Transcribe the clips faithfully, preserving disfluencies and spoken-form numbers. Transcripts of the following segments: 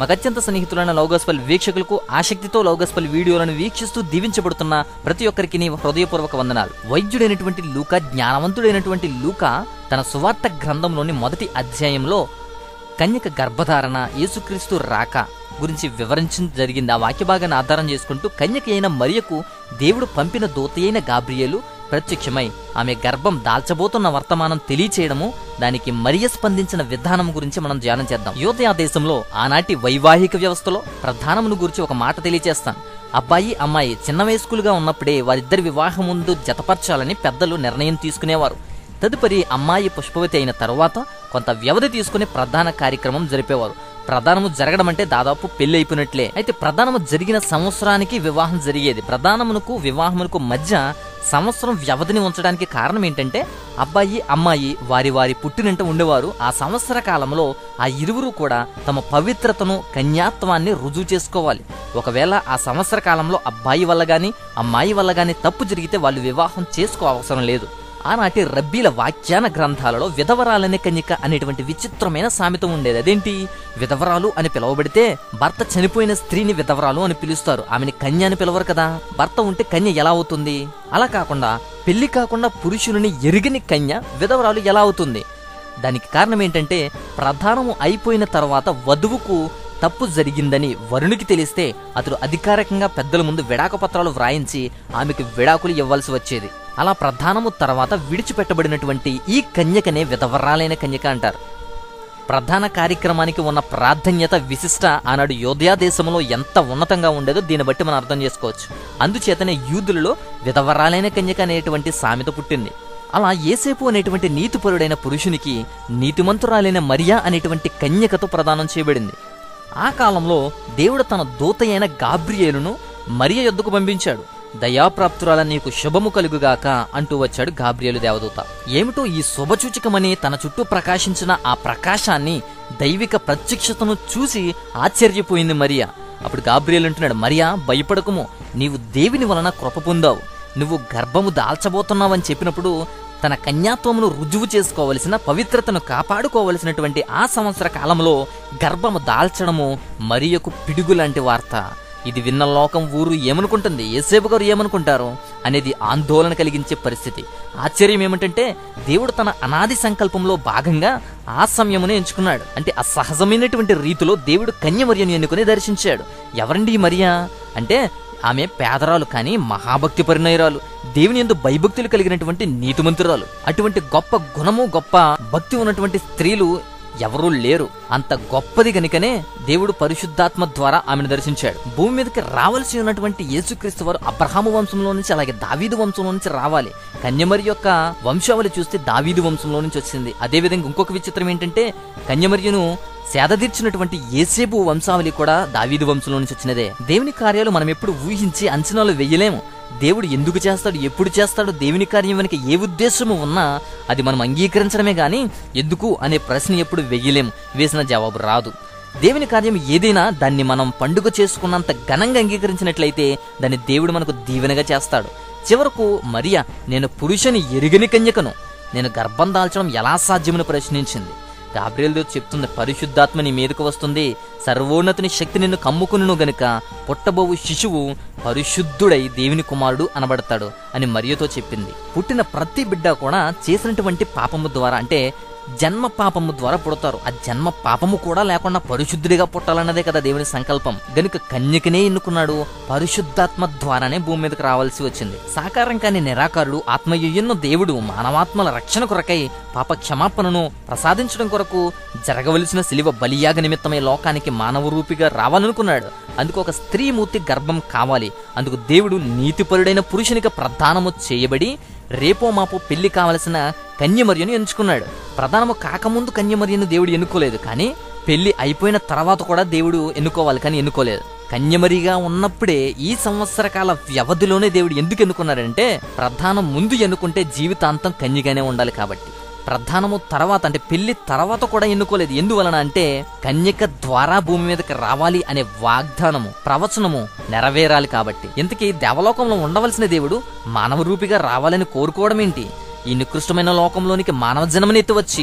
మాకు అత్యంత సన్నిహితులైన love gospel వీక్షకులకు ఆసక్తితో లవ్ గాస్పెల్ వీడియోలను వీక్షిస్తూ దీవించబడుతున్న ప్రతి ఒక్కరికి నీ హృదయపూర్వక వందనాలు. వైద్యుడైనటువంటి లూకా, జ్ఞానవంతుడైనటువంటి లూకా తన సువార్త గ్రంథంలోని మొదటి అధ్యాయంలో కన్యక గర్భధారణ, యేసుక్రీస్తు రాక గురించి వివరించడం జరిగింది. ఆ వాక్య భాగాన్ని ఆధారం చేసుకుంటూ కన్యక అయిన మరియకు దేవుడు పంపిన దూత అయిన గాబ్రియేలు ప్రత్యక్షమై ఆమె గర్భం దాల్చబోతున్న వర్తమానం తెలియచేయడము, దానికి మరియ స్పందించిన విధానం గురించి మనం ధ్యానం చేద్దాం. యూదయ దేశంలో ఆనాటి వైవాహిక వ్యవస్థలో ప్రధానమును గురించి ఒక మాట తెలియచేస్తాను. అబ్బాయి అమ్మాయి చిన్న వయస్కులుగా ఉన్నప్పుడే వారిద్దరి వివాహం ముందు జతపరచాలని పెద్దలు నిర్ణయం తీసుకునేవారు. తదుపరి అమ్మాయి పుష్పవతి అయిన తరువాత కొంత వ్యవధి తీసుకుని ప్రధాన కార్యక్రమం జరిపేవారు. ప్రధానము జరగడం అంటే దాదాపు పెళ్లి అయిపోయినట్లే. అయితే ప్రధానము జరిగిన సంవత్సరానికి వివాహం జరిగేది. ప్రధానమునకు వివాహమునకు మధ్య సంవత్సరం వ్యవధిని ఉంచడానికి కారణం ఏంటంటే అబ్బాయి అమ్మాయి వారి వారి పుట్టినంట ఉండేవారు. ఆ సంవత్సర కాలంలో ఆ ఇరువురు కూడా తమ పవిత్రతను, కన్యాత్వాన్ని రుజువు చేసుకోవాలి. ఒకవేళ ఆ సంవత్సర కాలంలో అబ్బాయి వల్ల గాని అమ్మాయి వల్ల గాని తప్పు జరిగితే వాళ్ళు వివాహం చేసుకో అవసరం లేదు. ఆనాటి రబ్బీల వాఖ్యాన గ్రంథాలలో విధవరాలనే కన్యక అనేటువంటి విచిత్రమైన సామెత ఉండేది. అదేంటి? విధవరాలు అని పిలువబడితే భర్త చనిపోయిన స్త్రీని విధవరాలు అని పిలుస్తారు, ఆమెని కన్య అని పిలవరు కదా. భర్త ఉంటే కన్య ఎలా అవుతుంది? అలా కాకుండా పెళ్లి కాకుండా పురుషుని ఎరుగని కన్య విధవరాలు ఎలా అవుతుంది? దానికి కారణం ఏంటంటే ప్రధానము అయిపోయిన తర్వాత వధువుకు తప్పు జరిగిందని వరుణికి తెలిస్తే అతడు అధికారికంగా పెద్దల ముందు విడాక పత్రాలు వ్రాయించి ఆమెకు విడాకులు ఇవ్వాల్సి వచ్చేది. అలా ప్రధానము తర్వాత విడిచిపెట్టబడినటువంటి ఈ కన్యకనే విధవరాలైన కన్యక అంటారు. ప్రధాన కార్యక్రమానికి ఉన్న ప్రాధాన్యత, విశిష్ట ఆనాడు యూదయ దేశంలో ఎంత ఉన్నతంగా ఉండేదో దీన్ని బట్టి మనం అర్థం చేసుకోవచ్చు. అందుచేతనే యూదులలో విధవరాలైన కన్యక అనేటువంటి సామెత పుట్టింది. అలా యేసేపు అనేటువంటి నీతిపరుడైన పురుషునికి నీతిమంతురాలైన మరియా అనేటువంటి కన్యకతో ప్రదానం చేయబడింది. ఆ కాలంలో దేవుడు తన దూత అయిన గాబ్రియేలును మరియ యొద్దకు పంపించాడు. దయాప్రాప్తురాల నీకు శుభము కలుగుగాక అంటూ వచ్చాడు గాబ్రియేలు దేవదూత. ఏమిటో ఈ శుభసూచకమని తన చుట్టూ ప్రకాశించిన ఆ ప్రకాశాన్ని, దైవిక ప్రత్యక్షతను చూసి ఆశ్చర్యపోయింది మరియ. అప్పుడు గాబ్రియేలు అంటున్నాడు, మరియా భయపడకుము, నీవు దేవుని వలన కృప పొందావు, నువ్వు గర్భము దాల్చబోతున్నావని చెప్పినప్పుడు తన కన్యాత్వమును రుజువు చేసుకోవలసిన, పవిత్రతను కాపాడుకోవలసినటువంటి ఆ సంవత్సర కాలంలో గర్భము దాల్చడము మరియకు పిడుగు లాంటి వార్త. ఇది విన్న లోకం, ఊరు ఏమనుకుంటుంది, యేసేపు గారు ఏమనుకుంటారు అనేది ఆందోళన కలిగించే పరిస్థితి. ఆశ్చర్యం ఏమిటంటే దేవుడు తన అనాది సంకల్పంలో భాగంగా ఆ సమయమునే ఎంచుకున్నాడు. అంటే అసహజమైనటువంటి రీతిలో దేవుడు కన్య మరియను ఎన్నుకుని దర్శించాడు. ఎవరండి మరియా అంటే ఆమె పేదరాలు కానీ మహాభక్తి పరిణయురాలు, దేవుని యందు భయభక్తులు కలిగినటువంటి నీతిమంతురాలు. అటువంటి గొప్ప గుణము, గొప్ప భక్తి ఉన్నటువంటి స్త్రీలు ఎవరూ లేరు. అంత గొప్పది గనుకనే దేవుడు పరిశుద్ధాత్మ ద్వారా ఆమెను దర్శించాడు. భూమి మీదకి రావాల్సి ఉన్నటువంటి యేసుక్రీస్తు వారు అబ్రహాము వంశంలో నుంచి, అలాగే దావీదు వంశంలో నుంచి రావాలి. కన్యమరి యొక్క వంశావళి చూస్తే దావీదు వంశంలో నుంచి వచ్చింది. అదేవిధంగా ఇంకొక విచిత్రం ఏంటంటే కన్యమరియను సేదతీర్చినటువంటి యేసేపు వంశావళి కూడా దావీదు వంశంలో నుంచి వచ్చినదే. దేవుని కార్యాలు మనం ఎప్పుడు ఊహించి అంచనాలు వెయ్యలేము. దేవుడు ఎందుకు చేస్తాడు, ఎప్పుడు చేస్తాడు, దేవుని కార్యం వెనుక ఏ ఉద్దేశము ఉన్నా అది మనం అంగీకరించడమే గాని ఎందుకు అనే ప్రశ్న ఎప్పుడు వెయ్యలేము, వేసిన జవాబు రాదు. దేవుని కార్యం ఏదైనా దాన్ని మనం పండుగ చేసుకున్నంత ఘనంగా అంగీకరించినట్లయితే దాన్ని దేవుడు మనకు దీవెనగా చేస్తాడు. చివరకు మరియా నేను పురుషుని ఎరుగని కన్యకను, నేను గర్భం దాల్చడం ఎలా సాధ్యమని ప్రశ్నించింది. గాబ్రియేలు చెప్తుంది, పరిశుద్ధాత్మ నీ మీదకు వస్తుంది, సర్వోన్నతుని శక్తి నిన్ను కమ్ముకును గనుక పుట్టబోవు శిశువు పరిశుద్ధుడై దేవుని కుమారుడు అనబడతాడు అని మరియతో చెప్పింది. పుట్టిన ప్రతి బిడ్డ కూడా చేసినటువంటి పాపము ద్వారా, అంటే జన్మ పాపము ద్వారా పుడతారు. ఆ జన్మ పాపము కూడా లేకుండా పరిశుద్ధుడిగా పుట్టాలన్నదే కదా దేవుని సంకల్పం. గనుక కన్యకనే ఎన్నుకున్నాడు. పరిశుద్ధాత్మ ద్వారానే భూమి మీదకి రావాల్సి వచ్చింది. సాకారం కాని నిరాకారుడు, ఆత్మయున్న దేవుడు మానవాత్మల రక్షణ కొరకై పాప క్షమాపణను ప్రసాదించడం కొరకు జరగవలసిన శిలువ బలియాగ నిమిత్తమై లోకానికి మానవ రూపిగా రావాలనుకున్నాడు. అందుకు ఒక స్త్రీ మూర్తి గర్భం కావాలి. అందుకు దేవుడు నీతిపరుడైన పురుషునిగా ప్రదానము చేయబడి రేపో మాపో పెళ్లి కావలసిన కన్యమరియను ఎంచుకున్నాడు. ప్రధానము కాకముందు కన్యమరియను దేవుడు ఎన్నుకోలేదు, కానీ పెళ్లి అయిపోయిన తర్వాత కూడా దేవుడు ఎన్నుకోవాలి, కానీ ఎన్నుకోలేదు. కన్యమరిగా ఉన్నప్పుడే ఈ సంవత్సర కాల వ్యవధిలోనే దేవుడు ఎందుకు ఎన్నుకున్నాడంటే ప్రధానం ముందు ఎన్నుకుంటే జీవితాంతం కన్యగానే ఉండాలి కాబట్టి. ప్రధానము తర్వాత అంటే పెళ్లి తర్వాత కూడా ఎన్నుకోలేదు. ఎందువలన అంటే కన్యక ద్వారా భూమి మీదకి రావాలి అనే వాగ్దానము, ప్రవచనము నెరవేరాలి కాబట్టి. ఇంతకీ దేవలోకంలో ఉండవలసిన దేవుడు మానవ రూపిగా రావాలని కోరుకోవడం ఏంటి? ఈ నికృష్టమైన లోకంలోనికి మానవ జన్మనెత్తి వచ్చి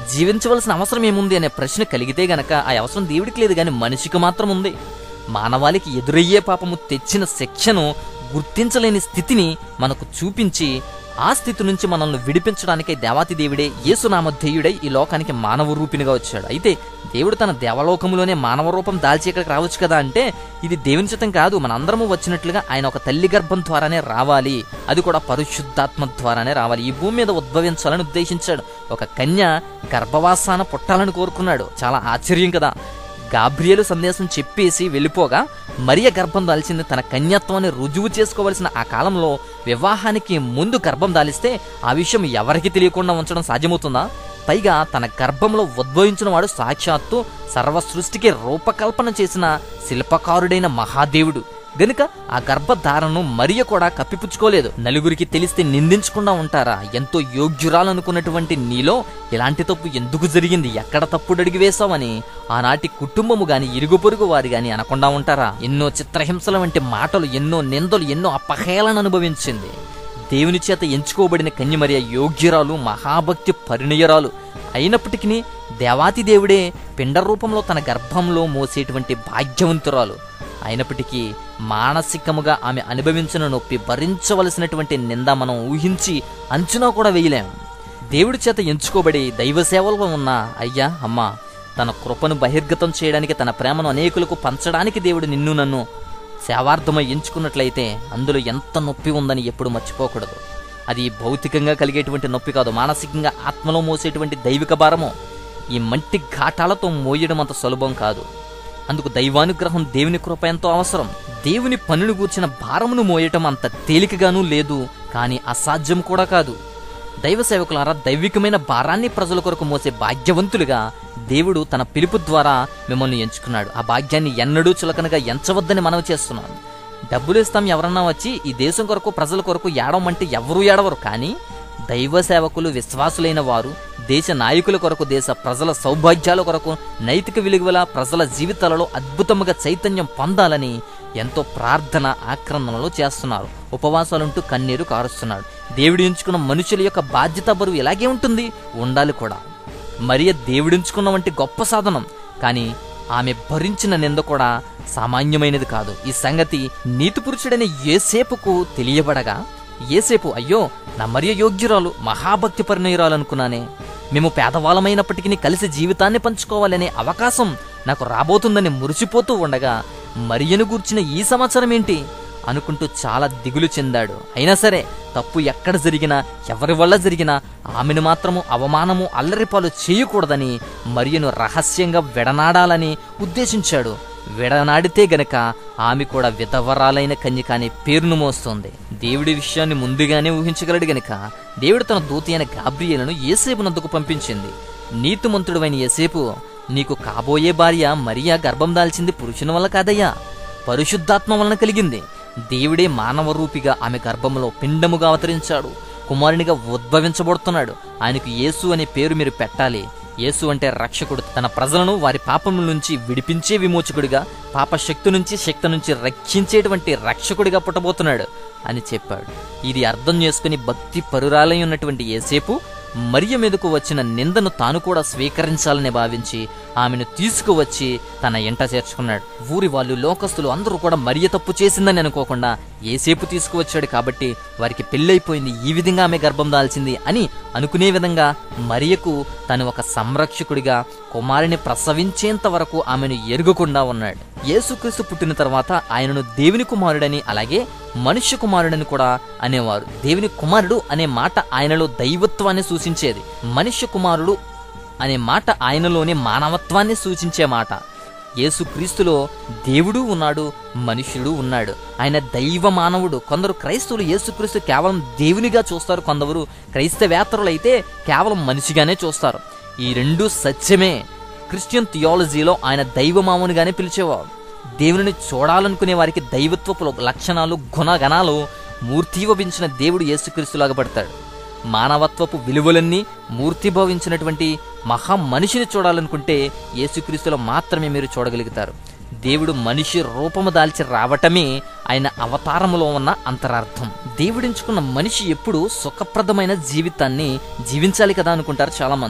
జీవించవలసిన అవసరం ఏముంది అనే ప్రశ్న కలిగితే గనక ఆ అవసరం దేవుడికి లేదు, కానీ మనిషికి మాత్రం ఉంది. మానవాళికి ఎదురయ్యే పాపము తెచ్చిన శిక్షను గుర్తించలేని స్థితిని మనకు చూపించి ఆ స్థితి నుంచి మనల్ని విడిపించడానికి దేవాతి దేవుడే యేసునామధేయుడై ఈ లోకానికి మానవ రూపినిగా వచ్చాడు. అయితే దేవుడు తన దేవలోకములోనే మానవ రూపం దాల్చి ఇక్కడికి రావచ్చు కదా అంటే ఇది దేవుని చిత్తం కాదు. మనందరము వచ్చినట్లుగా ఆయన ఒక తల్లి గర్భం ద్వారానే రావాలి, అది కూడా పరిశుద్ధాత్మ ద్వారానే రావాలి. ఈ భూమి మీద ఉద్భవించాలని ఉద్దేశించాడు. ఒక కన్య గర్భవాసాన పుట్టాలని కోరుకున్నాడు. చాలా ఆశ్చర్యం కదా. గాబ్రియేలు సందేశం చెప్పేసి వెళ్ళిపోగా మరియ గర్భం దాల్చింది. తన కన్యత్వాన్ని రుజువు చేసుకోవలసిన ఆ కాలంలో వివాహానికి ముందు గర్భం దాలిస్తే ఆ విషయం ఎవరికి తెలియకుండా ఉంచడం సాధ్యమవుతుందా? పైగా తన గర్భంలో ఉద్భవించిన వాడు సాక్షాత్తు సర్వ సృష్టికి రూపకల్పన చేసిన శిల్పకారుడైన మహాదేవుడు గనుక ఆ గర్భధారణను మరియ కూడా కప్పిపుచ్చుకోలేదు. నలుగురికి తెలిస్తే నిందించకుండా ఉంటారా? ఎంతో యోగ్యురాలనుకున్నటువంటి నీలో ఇలాంటి తప్పు ఎందుకు జరిగింది, ఎక్కడ తప్పుడు అడిగి వేశావని ఆనాటి కుటుంబము గాని ఇరుగు పొరుగు వారి గాని అనకుండా ఉంటారా? ఎన్నో చిత్రహింసల వంటి మాటలు, ఎన్నో నిందలు, ఎన్నో అపహేళన అనుభవించింది. దేవుని చేత ఎంచుకోబడిన కన్యమరియ యోగ్యురాలు, మహాభక్తి పరిణయురాలు అయినప్పటికీ దేవాతి దేవుడే పిండ రూపంలో తన గర్భంలో మోసేటువంటి భాగ్యవంతురాలు అయినప్పటికీ మానసికముగా ఆమె అనుభవించిన నొప్పి, భరించవలసినటువంటి నింద మనం ఊహించి అంచనా కూడా వేయలేం. దేవుడి చేత ఎంచుకోబడి దైవ సేవలో ఉన్న అయ్యా అమ్మ తన కృపను బహిర్గతం చేయడానికి, తన ప్రేమను అనేకులకు పంచడానికి దేవుడు నిన్ను నన్ను సేవార్థమై ఎంచుకున్నట్లయితే అందులో ఎంత నొప్పి ఉందని ఎప్పుడు మర్చిపోకూడదు. అది భౌతికంగా కలిగేటువంటి నొప్పి కాదు, మానసికంగా ఆత్మలో మోసేటువంటి దైవిక భారము. ఈ మట్టి ఘాటాలతో మోయడం అంత సులభం కాదు. అందుకు దైవానుగ్రహం, దేవుని కృప ఎంతో అవసరం. దేవుని పనులు గూర్చిన భారమును మోయటం అంత తేలికగానూ లేదు, కానీ అసాధ్యం కూడా కాదు. దైవ సేవకులారా, దైవికమైన భారాన్ని ప్రజల కొరకు మోసే భాగ్యవంతులుగా దేవుడు తన పిలుపు ద్వారా మిమ్మల్ని ఎంచుకున్నాడు. ఆ భాగ్యాన్ని ఎన్నడూ చులకనగా ఎంచవద్దని మనవి చేస్తున్నాను. డబ్బులు ఇస్తాం ఎవరన్నా వచ్చి ఈ దేశం కొరకు ప్రజల కొరకు ఏడవమంటే ఎవరూ ఏడవరు. కానీ దైవ సేవకులు, విశ్వాసులైన వారు దేశ నాయకుల కొరకు, దేశ ప్రజల సౌభాగ్యాల కొరకు, నైతిక విలువల ప్రజల జీవితాలలో అద్భుతముగా చైతన్యం పొందాలని ఎంతో ప్రార్థన ఆక్రందనలు చేస్తున్నారు. ఉపవాసాలుంటూ కన్నీరు కారుస్తున్నాడు. దేవుడు ఎంచుకున్న మనుషుల యొక్క బాధ్యత బరువు ఇలాగే ఉంటుంది, ఉండాలి కూడా. మరియ దేవుడించుకున్న వంటి గొప్ప సాధనం, కానీ ఆమె భరించిన నింద కూడా సామాన్యమైనది కాదు. ఈ సంగతి నీతి పురుషుడైన యేసేపుకు తెలియబడగా యేసేపు, అయ్యో నా మరియ యోగ్యురాలు, మహాభక్తి పరిణయురాలు అనుకున్నానే, మేము పేదవాళ్ళమైనప్పటికీ కలిసి జీవితాన్ని పంచుకోవాలనే అవకాశం నాకు రాబోతుందని మురిసిపోతూ ఉండగా మరియను గూర్చిన ఈ సమాచారం ఏంటి అనుకుంటూ చాలా దిగులు చెందాడు. అయినా సరే తప్పు ఎక్కడ జరిగినా, ఎవరి వల్ల జరిగినా ఆమెను మాత్రము అవమానము, అల్లరిపాలు చేయకూడదని మరియను రహస్యంగా విడనాడాలని ఉద్దేశించాడు. విడనాడితే గనక ఆమె కూడా విధవరాలైన కన్యక అనే పేరును మోస్తోంది. దేవుడి విషయాన్ని ముందుగానే ఊహించగలడు గనక దేవుడు తన దూత అయిన గాబ్రియేలును యేసేపు నొద్దకు పంపించింది. నీతిమంతుడైన యేసేపు, నీకు కాబోయే భార్య మరియ గర్భం దాల్చింది పురుషుని వల్ల కాదయ్యా, పరిశుద్ధాత్మ వలన కలిగింది. దేవుడే మానవ రూపిగా ఆమె గర్భంలో పిండముగా అవతరించాడు, కుమారునిగా ఉద్భవించబడుతున్నాడు. ఆయనకు యేసు అనే పేరు మీరు పెట్టాలి. యేసు అంటే రక్షకుడు, తన ప్రజలను వారి పాపముల నుంచి విడిపించే విమోచకుడిగా, పాప శక్తి నుంచి శక్తి నుంచి రక్షించేటువంటి రక్షకుడిగా పుట్టబోతున్నాడు అని చెప్పాడు. ఇది అర్థం చేసుకుని భక్తి పరురాలై ఉన్నటువంటి యేసేపు మరియ మీదకు వచ్చిన నిందను తాను కూడా స్వీకరించాలని భావించి ఆమెను తీసుకువచ్చి తన ఎంట చేర్చుకున్నాడు. ఊరి వాళ్ళు, లోకస్తులు అందరూ కూడా మరియ తప్పు చేసిందని అనుకోకుండా యేసేపు తీసుకువచ్చాడు కాబట్టి వారికి పెళ్ళైపోయింది, ఈ విధంగా ఆమె గర్భం దాల్చింది అని అనుకునే విధంగా మరియకు తను ఒక సంరక్షకుడిగా కుమారుని ప్రసవించేంత వరకు ఆమెను ఎరుగకుండా ఉన్నాడు. యేసుక్రీస్తు పుట్టిన తర్వాత ఆయనను దేవుని కుమారుడని, అలాగే మనుష్య కుమారుడని కూడా అనేవారు. దేవుని కుమారుడు అనే మాట ఆయనలో దైవత్వాన్ని సూచించేది, మనుష్య కుమారుడు అనే మాట ఆయనలోని మానవత్వాన్ని సూచించే మాట. యేసుక్రీస్తులో దేవుడు ఉన్నాడు, మనుష్యుడు ఉన్నాడు. ఆయన దైవ మానవుడు. కొందరు క్రైస్తవులు యేసుక్రీస్తు కేవలం దేవునిగా చూస్తారు, కొందరు క్రైస్తవేతరులైతే కేవలం మనిషిగానే చూస్తారు. ఈ రెండు సత్యమే. క్రిస్టియన్ థియాలజీలో ఆయన దైవమామునిగానే పిలిచేవారు. దేవుని చూడాలనుకునే వారికి దైవత్వపు లక్షణాలు, గుణగణాలు మూర్తిభవించిన దేవుడు యేసుక్రీస్తులాగా పడతాడు. మానవత్వపు విలువలన్నీ మూర్తిభవించినటువంటి మహా మనిషిని చూడాలనుకుంటే యేసుక్రీస్తులో మాత్రమే మీరు చూడగలుగుతారు. దేవుడు మనిషి రూపము దాల్చి రావటమే ఆయన అవతారములో ఉన్న అంతరార్థం. దేవుడించుకున్న మనిషి ఎప్పుడు సుఖప్రదమైన జీవితాన్ని జీవించాలి కదా అనుకుంటారు చాలా మంది.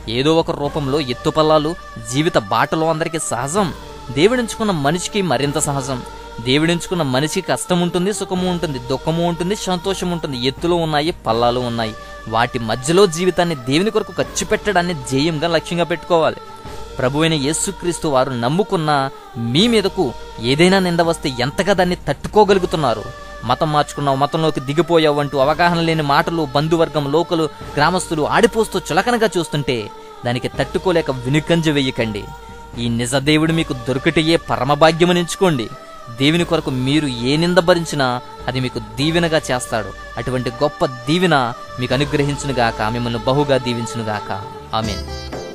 ఏదో ఒక రూపంలో ఎత్తుపల్లాలు జీవిత బాటలో అందరికీ సహజం. దేవుడించుకున్న మనిషికి మరింత సహజం. దేవుడించుకున్న మనిషికి కష్టం ఉంటుంది, సుఖము ఉంటుంది, దుఃఖము ఉంటుంది, సంతోషం ఉంటుంది. ఎత్తులు ఉన్నాయి, పల్లాలు ఉన్నాయి. వాటి మధ్యలో జీవితాన్ని దేవుని కొరకు ఖర్చు పెట్టడాన్ని ధ్యేయంగా లక్ష్యంగా పెట్టుకోవాలి. ప్రభువైన యేసుక్రీస్తు వారు నమ్ముకున్న మీ మీదకు ఏదైనా నింద వస్తే ఎంతగా దాన్ని తట్టుకోగలుగుతున్నారు? మతం మార్చుకున్నావు, మతంలోకి దిగిపోయావు అంటూ అవగాహన లేని మాటలు బంధువర్గం, లోకలు, గ్రామస్తులు ఆడిపోస్తూ చులకనగా చూస్తుంటే దానికి తట్టుకోలేక వెనుకంజ వేయకండి. ఈ నిజ దేవుడు మీకు దొరికిటయే పరమభాగ్యమనించుకోండి. దేవుని కొరకు మీరు ఏ నింద భరించినా అది మీకు దీవెనగా చేస్తాడు. అటువంటి గొప్ప దీవెన మీకు అనుగ్రహించునుగాక, మిమ్మల్ని బహుగా దీవించునుగాక. ఆమేన్.